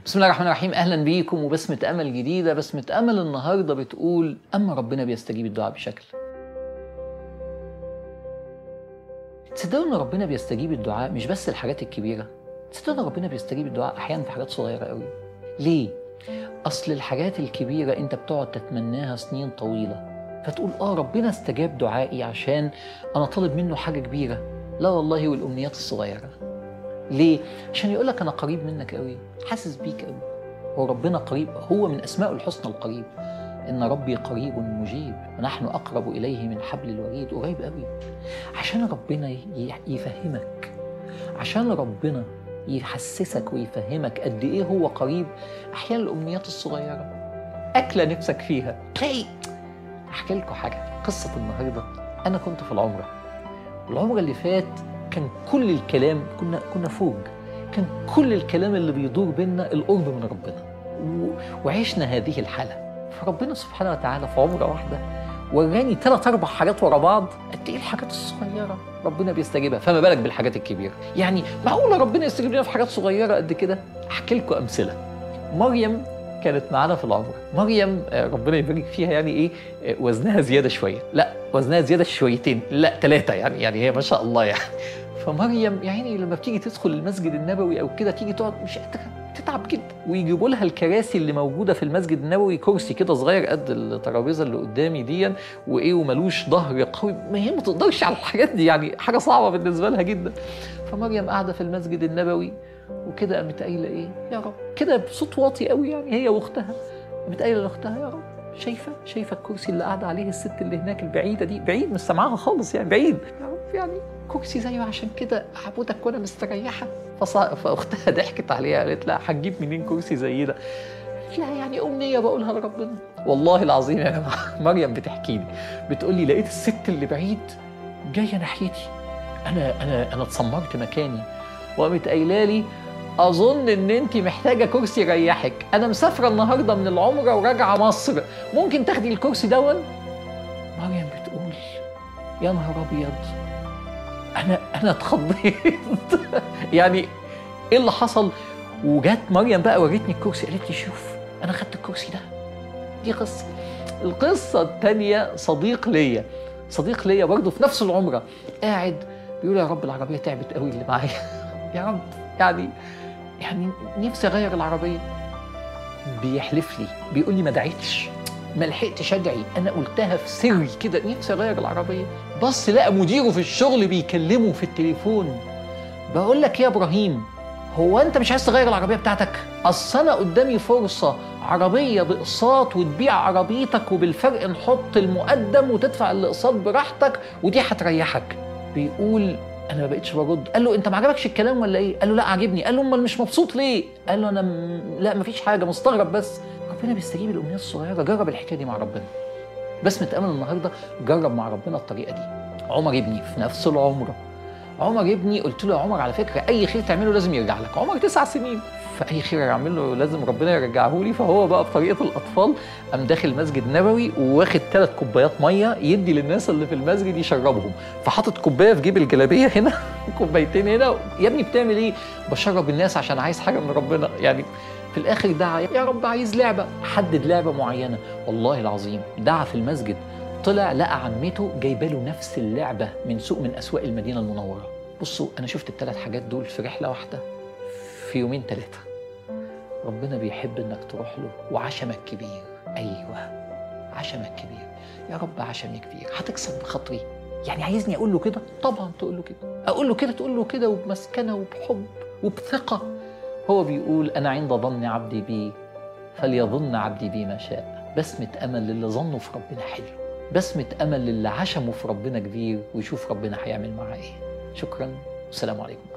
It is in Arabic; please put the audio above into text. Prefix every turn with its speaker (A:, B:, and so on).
A: بسم الله الرحمن الرحيم. أهلا بيكم وبسمة أمل جديدة. بسمة أمل النهاردة بتقول أما ربنا بيستجيب الدعاء بشكل. تصدقوا إن ربنا بيستجيب الدعاء مش بس الحاجات الكبيرة، تصدقوا إن ربنا بيستجيب الدعاء أحيانا في حاجات صغيرة قوي. ليه؟ أصل الحاجات الكبيرة أنت بتقعد تتمناها سنين طويلة، فتقول ربنا استجاب دعائي عشان أنا طالب منه حاجة كبيرة. لا والله، والأمنيات الصغيرة. ليه؟ عشان يقولك أنا قريب منك قوي، حاسس بيك قوي. هو ربنا قريب، هو من أسماء الحسنى القريب. إن ربي قريب مجيب ونحن أقرب إليه من حبل الوريد. قريب قوي عشان ربنا يفهمك، عشان ربنا يحسسك ويفهمك قد إيه هو قريب. أحيانا الأمنيات الصغيرة، أكلة نفسك فيها، تلاقي. أحكي لكم حاجة، قصة النهاردة. أنا كنت في العمرة اللي فات كان كل الكلام، كنا فوق، كان كل الكلام اللي بيدور بينا القرب من ربنا، وعشنا هذه الحالة. فربنا سبحانه وتعالى في عمرة واحدة وراني 3-4 حاجات ورا بعض، قد ايه الحاجات الصغيرة ربنا بيستجيبها، فما بالك بالحاجات الكبيرة. يعني معقولة ربنا يستجيب لنا في حاجات صغيرة قد كده؟ احكي لكم أمثلة. مريم كانت معانا في العمرة. مريم ربنا يبارك فيها، يعني ايه، وزنها زيادة شوية، لا وزنها زيادة شويتين، لا 3، يعني هي ما شاء الله يعني. فمريم يعني لما بتيجي تدخل المسجد النبوي او كده، تيجي تقعد مش قادرة، تتعب جدا. ويجيبوا لها الكراسي اللي موجوده في المسجد النبوي، كرسي كده صغير قد الترابيزه اللي قدامي دي، وملوش ظهر قوي، ما هي ما تقدرش على الحاجات دي، يعني حاجه صعبه بالنسبه لها جدا. فمريم قاعده في المسجد النبوي وكده، قامت قايله ايه، يا رب، كده بصوت واطي قوي، يعني هي واختها، قامت قايله لاختها، يا رب، شايفه الكرسي اللي قاعده عليه الست اللي هناك البعيده دي، بعيد مش سامعاها خالص، يعني بعيد، يا رب يعني كرسي زيه، عشان كده اعبدك وانا مستريحه. فاختها ضحكت عليها، قالت لها هتجيب منين كرسي زي ده؟ لا يعني امنيه بقولها لربنا. والله العظيم يا جماعه، مريم بتحكي لي، بتقول لي لقيت الست اللي بعيد جايه ناحيتي، انا اتسمرت مكاني، وقامت قايله لي اظن ان انت محتاجه كرسي يريحك، انا مسافره النهارده من العمره وراجعه مصر، ممكن تاخدي الكرسي دون؟ مريم بتقول يا نهار ابيض، انا اتخضيت. يعني ايه اللي حصل؟ وجات مريم بقى وريتني الكرسي، قالت لي شوف انا خدت الكرسي ده. دي قصه. القصه الثانيه، صديق ليا برضه في نفس العمره، قاعد بيقول يا رب العربيه تعبت قوي اللي معايا. يا رب، يعني نفسي اغير العربيه. بيحلف لي، بيقول لي ما دعيتش، ما لحقتش ادعي، انا قلتها في سري كده، نفسي اغير العربيه. بص لقى مديره في الشغل بيكلمه في التليفون، بقول لك يا ابراهيم، هو انت مش عايز تغير العربيه بتاعتك؟ اصل انا قدامي فرصه عربيه باقساط، وتبيع عربيتك وبالفرق نحط المقدم وتدفع الاقساط براحتك، ودي هتريحك. بيقول انا ما بقتش برد. قال له انت ما عجبكش الكلام ولا ايه؟ قال له لا عجبني. قال له امال مش مبسوط ليه؟ قال له انا لا مفيش حاجه، مستغرب بس. ربنا بيستجيب الامنيات الصغيره. جرب الحكايه دي مع ربنا. بسمة أمل النهارده جرب مع ربنا الطريقه دي. عمر ابني في نفس العمره، عمر ابني قلت له يا عمر على فكره اي خير تعمله لازم يرجع لك. عمر 9 سنين، فاي خير اعمله لازم ربنا يرجعه لي. فهو بقى بطريقه الاطفال قام داخل مسجد نبوي وواخد 3 كوبايات ميه يدي للناس اللي في المسجد يشربهم، فحاطط كوبايه في جيب الجلابيه هنا وكوبايتين هنا. يا ابني بتعمل ايه؟ بشرب الناس عشان عايز حاجه من ربنا. يعني في الاخر دعا يا رب عايز لعبه، حدد لعبه معينه. والله العظيم دعا في المسجد، طلع لقى عمته جايبه له نفس اللعبه من سوق من اسواق المدينه المنوره. بصوا انا شفت ال3 حاجات دول في رحله واحده في يومين 3. ربنا بيحب انك تروح له وعشمك كبير. ايوه عشمك كبير، يا رب عشمي كبير، هتكسب بخاطري. يعني عايزني اقول له كده؟ طبعا تقول له كده، اقول له كده تقول له كده، وبمسكنه وبحب وبثقه. هو بيقول انا عند ظن عبدي بي فليظن عبدي بي ما شاء. بسمة امل للي ظنه في ربنا حلو، بسمة امل للي عشمه في ربنا كبير، ويشوف ربنا هيعمل معاه ايه. شكرا والسلام عليكم.